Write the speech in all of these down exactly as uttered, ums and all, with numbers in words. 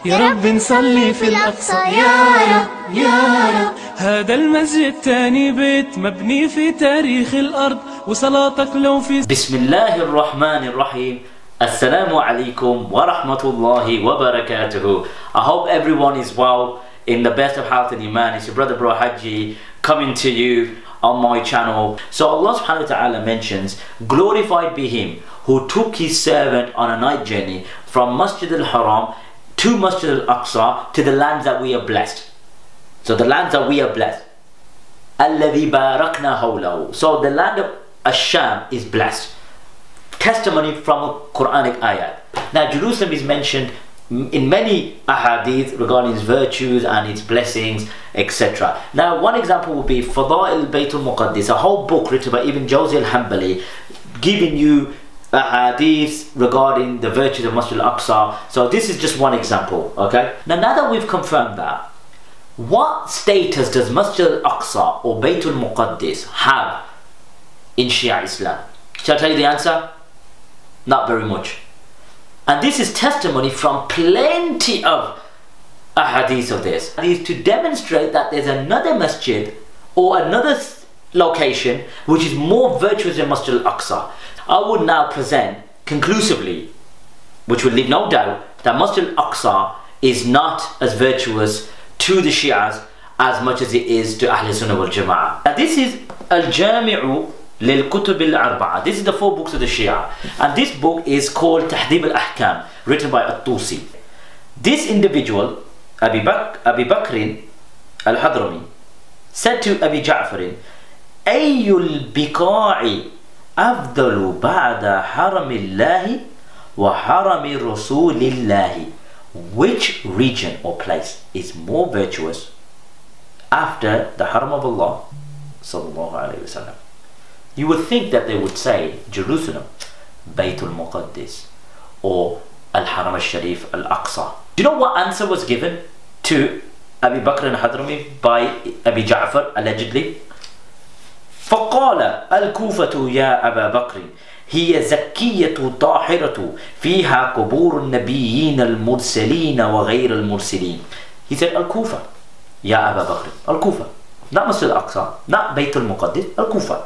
يا رب نصلي في الأقصى يا رب يا رب. هذا المسجد تاني بيت مبني في تاريخ الأرض وصلاتك لو في. بسم الله الرحمن الرحيم. Assalamu alaikum wa rahmatullahi wa barakatuhu. I hope everyone is well, in the best of health and iman. It's your brother Bro Haji coming to you on my channel. So Allah subhanahu wa ta'ala mentions, glorified be him who took his servant on a night journey from Masjid al-Haram to Masjid al-Aqsa, to the lands that we are blessed. So the lands that we are blessed. Alladhi barakna hawlahu. So the land of Ash-Sham is blessed. Testimony from a Quranic ayat. Now Jerusalem is mentioned in many ahadith regarding its virtues and its blessings, et cetera. Now one example would be Fada'il Baytul Muqaddis, a whole book written by Ibn Jawzi al-Hanbali, giving you ahadith regarding the virtues of Masjid al-Aqsa. So this is just one example, okay? Now now that we've confirmed that, what status does Masjid al-Aqsa or Baytul Muqaddis have in Shia Islam? Shall I tell you the answer? Not very much. And this is testimony from plenty of ahadith of this. It is to demonstrate that there's another masjid or another location which is more virtuous than Masjid al-Aqsa. I would now present conclusively, which will leave no doubt, that Masjid al-Aqsa is not as virtuous to the Shias as much as it is to Ahl Sunnah wal Jama'ah. Now this is Al-Jami'u للكتب الأربعة. This is the four books of the Shia, and this book is called Tahdhib al-Ahkam, written by At-Tusi. This individual, Abi Bakr, Abi Bakr al-Hadrami, said to Abi Ja'far, أي البقاع أفضل بعد حرم الله وحرم رسول الله? Which region or place is more virtuous after the haram of Allah sallallahu alayhi wa sallam? You would think that they would say Jerusalem, Baytul Muqaddis, or Al-Haram al-Sharif, Al-Aqsa. Do you know what answer was given to Abi Bakr al-Hadrami by Abi Ja'far, allegedly? فقال الكوفة يا أبا بكر هي زكية طاهرة فيها قبور النبيين المرسلين وغير المرسلين. He said Al-Kufa, Ya Aba Bakr, Al-Kufa, not Masjid al-Aqsa, not Baytul Muqaddis, Al-Kufa.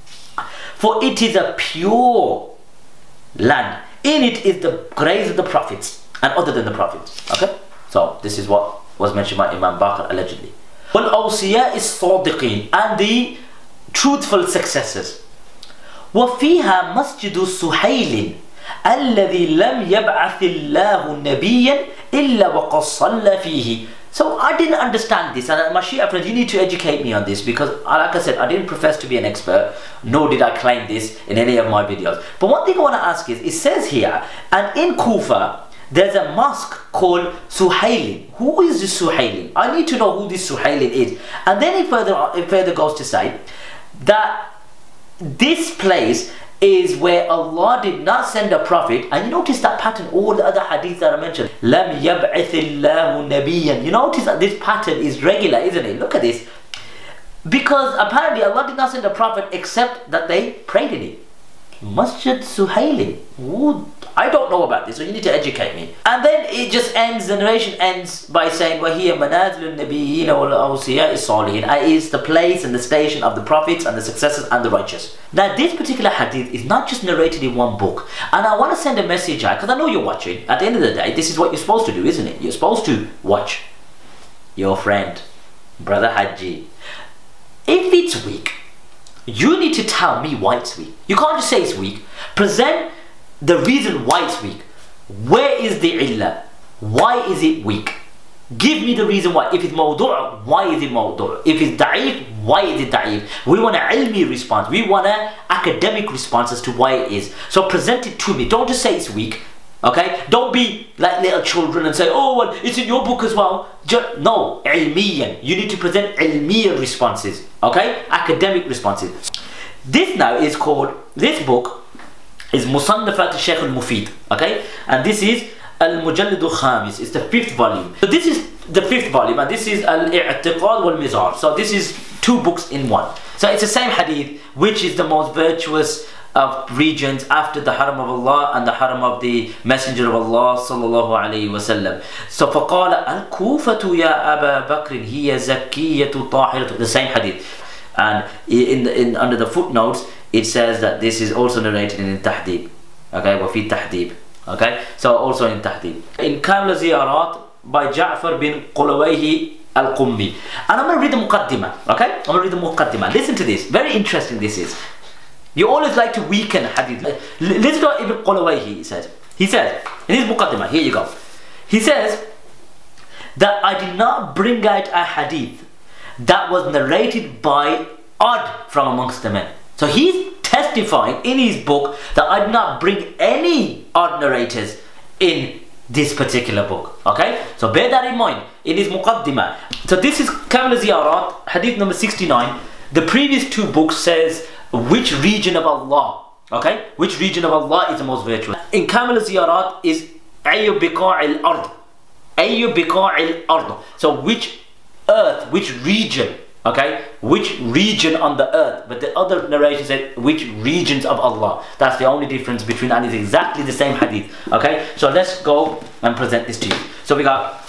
For it is a pure land. In it is the graves of the prophets and other than the prophets. Okay? So this is what was mentioned by Imam Baqir allegedly. وَالْأَوْصِيَاءِ الصَّادِقِينَ, and the truthful successors. وَفِيهَا مَسْجِدُ سُحَيْلٍ الَّذِي لَمْ يَبْعَثِ اللَّهُ نَبِيًّا إِلَّا وَقَدْ صَلَّى فِيهِ. So I didn't understand this, and my Shia friends, you need to educate me on this, because like I said, I didn't profess to be an expert, nor did I claim this in any of my videos. But one thing I want to ask is, it says here, and in Kufa, there's a mosque called Suhailin. Who is this Suhailin? I need to know who this Suhailin is. And then it further, it further goes to say that this place is where Allah did not send a prophet. And you notice that pattern, all the other hadiths that I mentioned. Lam yab'ath Allahu nabiyyan. You notice that this pattern is regular, isn't it? Look at this. Because apparently Allah did not send a prophet except that they prayed in it. Masjid Suhaili. Ooh, I don't know about this, so you need to educate me. And then it just ends, the narration ends by saying, وَهِيَ مَنَازِلُ النَّبِيِّينَ وَالْأَوْصِيَاءِ الصَّالِحِينَ. It is the place and the station of the prophets and the successors and the righteous. Now this particular hadith is not just narrated in one book. And I want to send a message out, because I know you're watching. At the end of the day, this is what you're supposed to do, isn't it? You're supposed to watch your friend, Brother Haji. If it's weak, you need to tell me why it's weak. You can't just say it's weak. Present the reason why it's weak. Where is the illah? Why is it weak? Give me the reason why. If it's mawdu', why is it mawdu'? If it's da'if, why is it da'if? We want an ilmi response. We want an academic response as to why it is. So present it to me. Don't just say it's weak. Okay? Don't be like little children and say, oh, well, it's in your book as well. Just, no, ilmiyan. You need to present ilmiyan responses. Okay? Academic responses. This now is called, this book is Musannafat al-Shaykh al-Mufid. Okay? And this is Al-Mujallid al-Khamis. It's the fifth volume. So this is the fifth volume, and this is Al-I'tiqad wal-Mizar. So this is two books in one. So it's the same hadith, which is the most virtuous of regions after the Haram of Allah and the Haram of the Messenger of Allah sallallahu alayhi wasallam. So فَقَالَ الْكُوفَةُ يَا أَبَا بَكْرٍ هِيَ زَكِّيَّةُ طَاهِرَةُ. The same hadith. And in, the, in under the footnotes it says that this is also narrated in Tahdib. Okay, وَفِي Tahdib. Okay, so also in Tahdib. In Kamil Ziyarat by Ja'far bin Qulawayhi al-Qummi. And I'm going to read the Muqaddimah. Okay, I'm going to read the Muqaddimah. Listen to this. Very interesting this is. You always like to weaken hadith. Listen to what Ibn Qulawayhi he says. He says, in his Muqaddimah, here you go. He says that I did not bring out a hadith that was narrated by odd from amongst the men. So he's testifying in his book that I did not bring any odd narrators in this particular book. Okay? So bear that in mind in his Muqaddimah. So this is Kamil Ziyarat, hadith number sixty-nine. The previous two books says which region of Allah, okay? Which region of Allah is the most virtuous. In Kamil Ziyarat is Ayyu Biqa' al-Ard. Ayyu Biqa' al-Ard. So which earth, which region, okay? Which region on the earth. But the other narration said which regions of Allah. That's the only difference between, and it's exactly the same hadith. Okay? So let's go and present this to you. So we got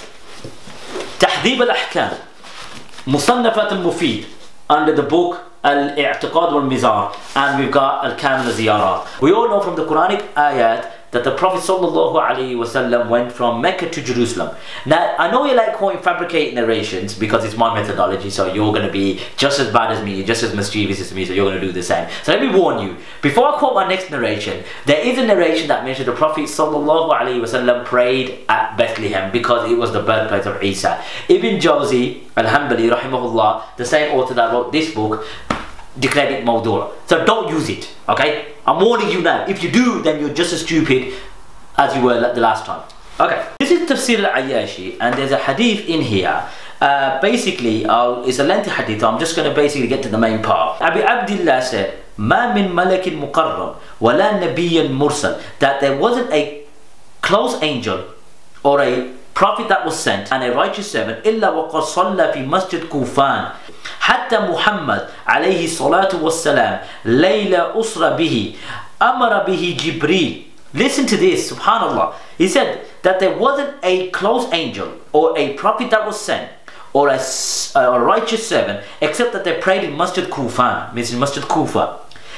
Tahdhib al-Ahkam, Musannafat al-Mufid, under the book Al-I'tiqad wal-Mizar, and we've got Al-Kamil Ziyarat. We all know from the Quranic ayat that the Prophet sallallahu alaihi wasallam went from Mecca to Jerusalem. Now, I know you like quoting fabricated narrations because it's my methodology, so you're going to be just as bad as me, just as mischievous as me, so you're going to do the same. So let me warn you, before I quote my next narration, there is a narration that mentions the Prophet sallallahu alaihi wasallam prayed at Bethlehem because it was the birthplace of Isa. Ibn Jawzi al-Hanbali rahimahullah, the same author that wrote this book, declared it mawdu'. So don't use it, okay? I'm warning you now. If you do, then you're just as stupid as you were the last time. Okay, this is Tafsir al-Ayyashi, and there's a hadith in here. Uh, basically, uh, it's a lengthy hadith. I'm just going to basically get to the main part. Abi Abdullah said, "Ma min malakin muqarrab, wala nabiyyan mursal." That there wasn't a close angel or a prophet that was sent and a righteous servant illa waqad salla fi masjid Kufan. حتى محمد عليه الصلاة والسلام ليلة أسرى به أمر به جبريل. Listen to this, subhanallah. He said that there wasn't a close angel or a prophet that was sent or a, a righteous servant except that they prayed in Masjid Kufan, means in Masjid Kufa.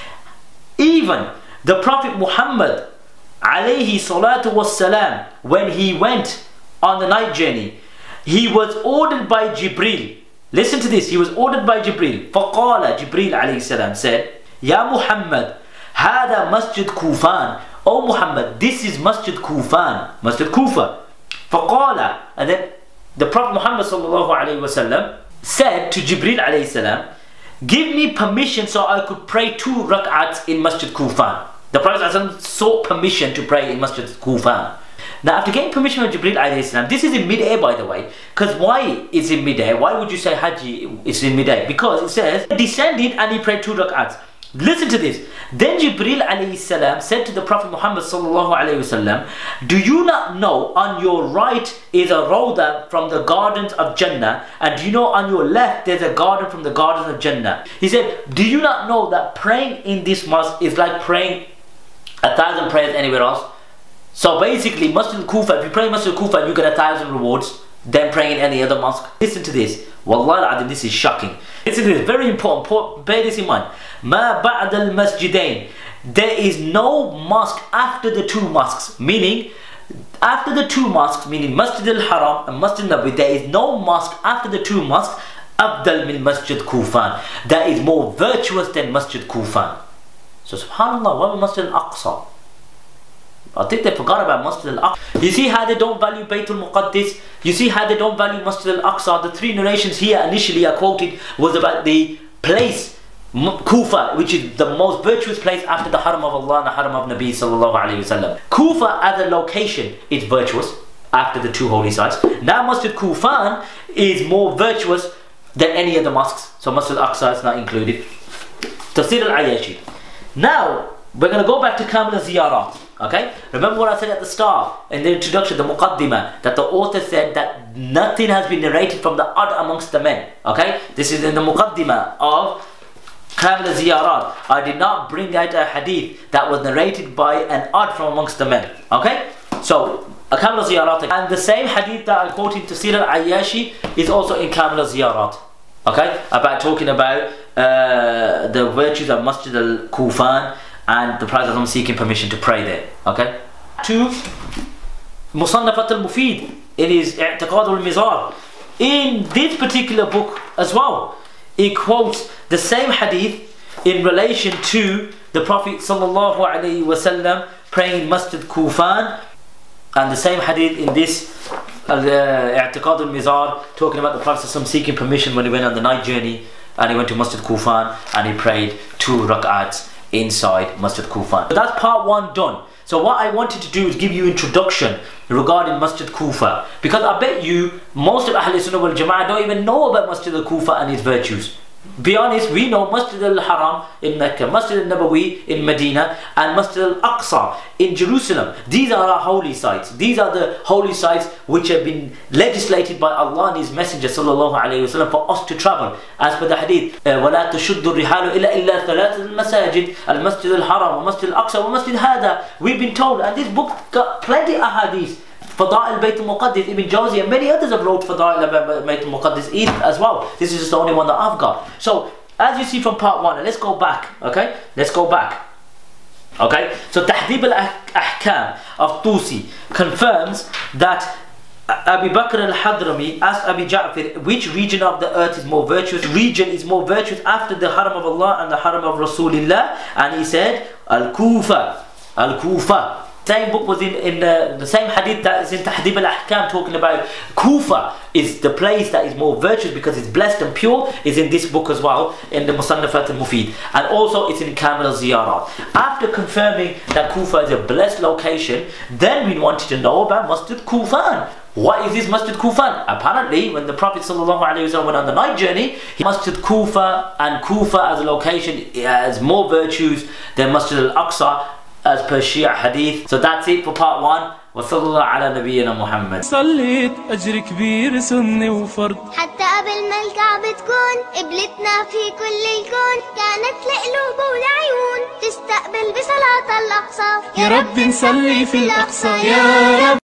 Even the Prophet Muhammad alayhi salatu wassalam, when he went on the night journey, he was ordered by Jibreel. Listen to this, he was ordered by Jibreel. فَقَالَ Jibreel alayhi salam said, Ya Muhammad, هذا Masjid Kufan. Oh Muhammad, this is Masjid Kufan, Masjid Kufa. فَقَالَ And then the Prophet Muhammad sallallahu alayhi wasallam said to Jibreel alayhi salam, give me permission so I could pray two rak'ats in Masjid Kufan. The Prophet sought permission to pray in Masjid Kufan. Now, after getting permission from Jibreel alayhi salam, this is in mid-air, by the way. Because why is it mid-air? Why would you say Hajj is in mid-air? Because it says, descended and he prayed two rak'ats. Listen to this. Then Jibreel alayhi salam said to the Prophet Muhammad sallallahu alayhi wasallam, do you not know on your right is a rawda from the gardens of Jannah, and do you know on your left there's a garden from the gardens of Jannah? He said, do you not know that praying in this mosque is like praying a thousand prayers anywhere else? So basically, Masjid Kufa, if you pray in Masjid Kufa, you get a thousand rewards than praying in any other mosque. Listen to this. Wallahi al-Adim, this is shocking. Listen to this, very important. Bear this in mind. Ma ba'd al-masjidain. There is no mosque after the two mosques. Meaning, after the two mosques, meaning Masjid al-Haram and Masjid Nabawi, there is no mosque after the two mosques Abdal min Masjid Kufan. That is more virtuous than Masjid Kufan. So subhanallah, what about Masjid al-Aqsa? I think they forgot about Masjid al-Aqsa. You see how they don't value Baytul Muqaddis? You see how they don't value Masjid al-Aqsa? The three narrations here initially I quoted was about the place, Kufa, which is the most virtuous place after the Haram of Allah and the Haram of Nabi sallallahu alayhi wasallam. Kufa as a location is virtuous after the two holy sites. Now Masjid Kufan is more virtuous than any of the mosques. So Masjid al-Aqsa is not included. Tafsir al-Ayyashi. Now we're going to go back to Kamil Ziyarat. Okay, remember what I said at the start in the introduction, the Muqaddimah, that the author said that nothing has been narrated from the odd amongst the men. Okay, this is in the Muqaddimah of Kamil al-Ziyarat, I did not bring out a hadith that was narrated by an odd from amongst the men. Okay? So, a Kamil al-Ziyarat. And the same hadith that I quote in Tafsir al-Ayyashi is also in Kamil al-Ziyarat. Okay? About talking about uh, the virtues of Masjid al-Kufan and the Prophet seeking permission to pray there. Okay? To Musannafat al-Mufid in his I'tiqad al-Mizar. In this particular book as well, he quotes the same hadith in relation to the Prophet sallallahu alaihi wasallam praying Masjid Kufan, and the same hadith in this uh, I'tiqad al-Mizar talking about the Prophet seeking permission when he went on the night journey and he went to Masjid Kufan and he prayed two rak'ats inside Masjid Kufan. So that's part one done. So what I wanted to do is give you introduction regarding Masjid Kufa, because I bet you most of Ahl Sunnah wal Jama'ah don't even know about Masjid al-Kufa and its virtues. Be honest, we know Masjid al-Haram in Mecca, Masjid al-Nabawi in Medina, and Masjid al-Aqsa in Jerusalem. These are our holy sites. These are the holy sites which have been legislated by Allah and His Messenger sallallahu alaihi wasallam for us to travel. As per the hadith, وَلَا تَشُدُّ الرِّحَالُ إِلَّا إِلَّا ثَلَاثَةِ الْمَسَاجِدِ الْمَسْجِدِ الْحَرَامِ وَمَسْجِدِ الْأَقْصَى وَمَسْجِدِ هَذَا. We've been told, and this book got plenty of hadith. Fada'il Bayt al-Muqaddis, Ibn Jawzi and many others have wrote Fada'il Bayt al-Muqaddis as well. This is just the only one that I've got. So, as you see from part one, and let's go back, okay? Let's go back. Okay? So, Tahdhib al-Ahkam of Tusi confirms that Abu Bakr al-Hadrami asked Abi Ja'far, which region of the earth is more virtuous? Region is more virtuous after the Haram of Allah and the Haram of Rasulullah. And he said, Al-Kufa. Al-Kufa. Same book was in, in uh, the same hadith that is in Tahdhib al-Ahkam talking about Kufa is the place that is more virtuous because it's blessed and pure, is in this book as well, in the Musannafat al-Mufid, and also it's in Kamil al-Ziyarat. After confirming that Kufa is a blessed location, then we wanted to know about Masjid Kufan. What is this Masjid Kufan? Apparently, when the Prophet ﷺ went on the night journey, he Masjid Kufa, and Kufa as a location has more virtues than Masjid al-Aqsa as per Shia hadith. So that's it for part one. وصلى الله على نبينا محمد. صليت أجر كبير سنة وفرض حتى قبل ما الكعبة تكون قبلتنا في كل الكون، كانت لقلوب والعيون تستقبل بصلاة الأقصى. يا رب نصلي في الأقصى يا رب.